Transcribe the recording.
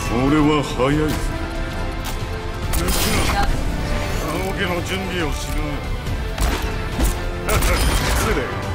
俺は早いぞ。抜きな。仰げの準備をしな。失礼。